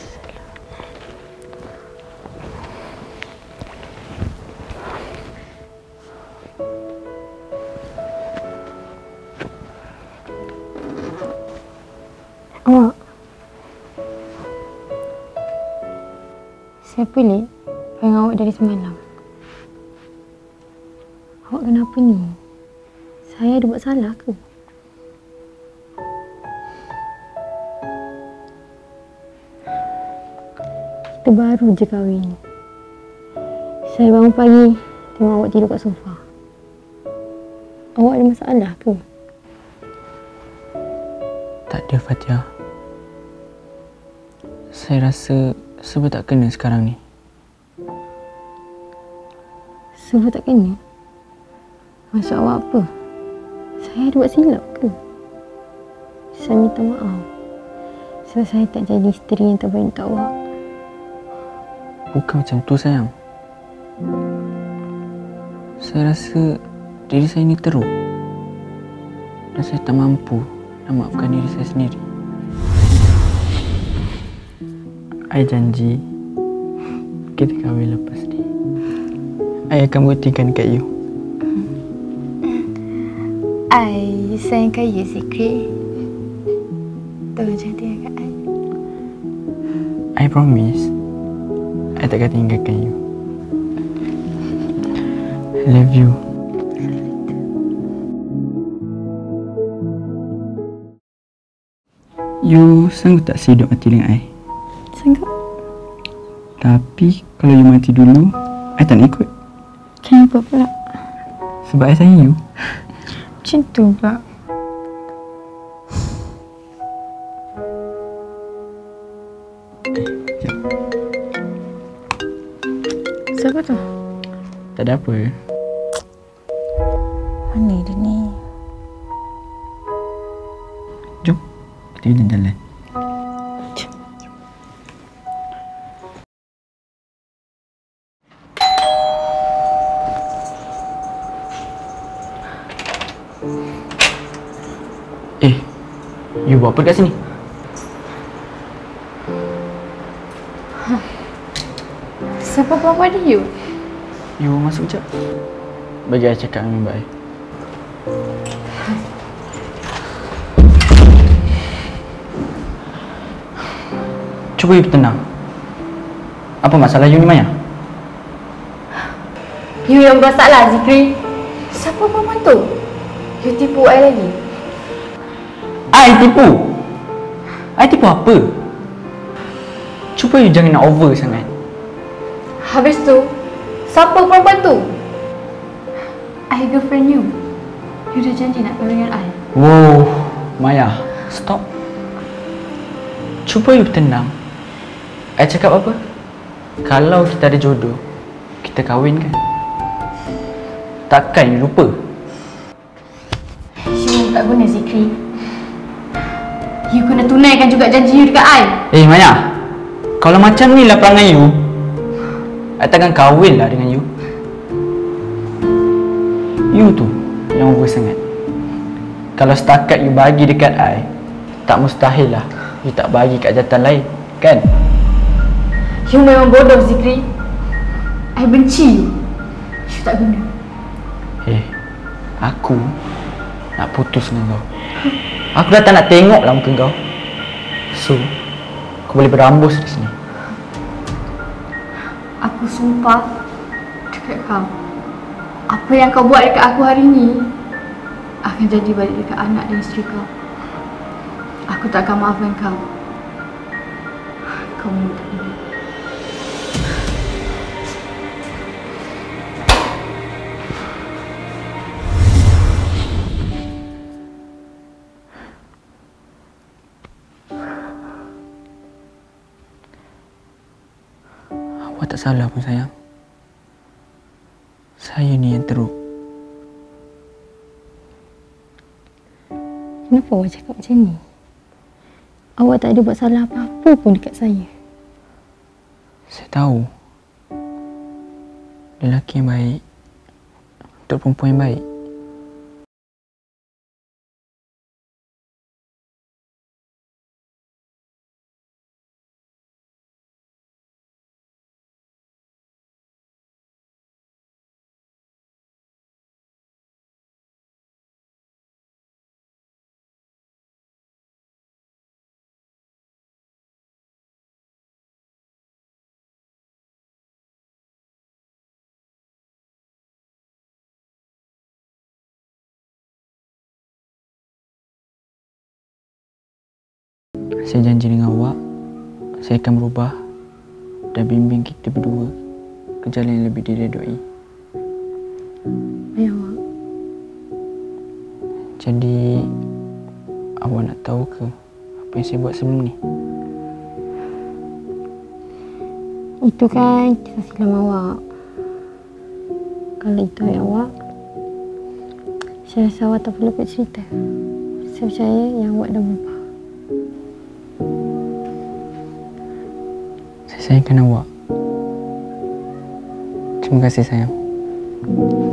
Awak, saya pelik panggil awak dari semalam. Awak kenapa ni? Saya ada buat salah ke? Kita baru je kahwin. Saya bangun pagi, tengok awak tidur kat sofa. Awak ada masalah ke? Tak ada, Fatia. Saya rasa serba tak kena sekarang ni. Serba tak kena? Maksud awak apa? Saya ada buat silap ke? Saya minta maaf sebab saya tak jadi isteri yang terbaik untuk awak. Bukan macam tu, sayang. Saya rasa diri saya ni teruk. Dan saya tak mampu nak maafkan diri saya sendiri. I janji kita kahwin lepas ni. I akan buktikan kat you. I sayangkan you, Zikri. Tolong jangan tinggalkan I. I promise I takkan tinggalkan you. I love you. You sanggup tak hidup mati dengan I? Sanggup. Tapi kalau you mati dulu, I tak nak ikut. Kenapa pula? Sebab I sayang you. Macam tu pula. Siapa tu? Tak ada apa. Mana dia ni? Jom, kita jalan-jalan. You buat apa kat sini? Siapa perempuan dia? You masuk sekejap. Bagi I cakap dengan Mbak I. Cuba you tenang. Apa masalah you ni, Maya? You yang bersalah, Zikri. Siapa perempuan tu? You tipu I lagi. I tipu? I tipu apa? Cuba you jangan nak over sangat. Habis tu, siapa perempuan tu? I girlfriend you. You dah janji nak kahwin dengan I. Wow, Maya, stop. Cuba you tenang. I cakap apa? Kalau kita ada jodoh, kita kahwin kan? Takkan you lupa? You tak guna, Zikri. You kena tunaikan juga janji you dekat I. Maya, kalau macam ni lah perangai you, I takkan kahwin lah dengan you. You tu yang over sangat. Kalau setakat you bagi dekat I, tak mustahil lah you tak bagi kat jantan lain, kan? You memang bodoh, Zikri. I benci you. You tak guna. Aku nak putus dengan kau. Aku dah tak nak tengok lah muka kau. So, aku boleh berambus di sini. Aku sumpah dekat kau, apa yang kau buat dekat aku hari ni akan jadi balik dekat anak dan isteri kau. Aku tak akan maafkan kau. Kau memang tak guna. Awak tak salah pun, sayang. Saya ni yang teruk. Kenapa awak cakap macam ni? Awak tak ada buat salah apa-apa pun dekat saya. Saya tahu. Lelaki yang baik untuk perempuan yang baik. Saya janji dengan awak, saya akan berubah dan bimbing kita berdua ke jalan yang lebih diredoi. Baik awak. Jadi, awak nak tahu ke apa yang saya buat sebelum ni? Itu kan kisah silam awak. Kalau itu ayat awak, saya rasa awak tak perlu ikut cerita. Saya percaya yang awak dah berubah. Saya sayangkan awak. Terima kasih sayang.